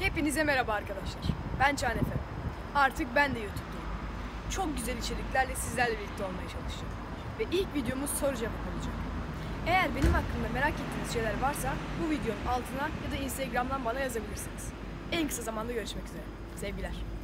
Hepinize merhaba arkadaşlar. Ben Çağan Efe. Artık ben de YouTube'dayım. Çok güzel içeriklerle sizlerle birlikte olmaya çalışacağım. Ve ilk videomuz soru cevap olacak. Eğer benim hakkında merak ettiğiniz şeyler varsa bu videonun altına ya da Instagram'dan bana yazabilirsiniz. En kısa zamanda görüşmek üzere. Sevgiler.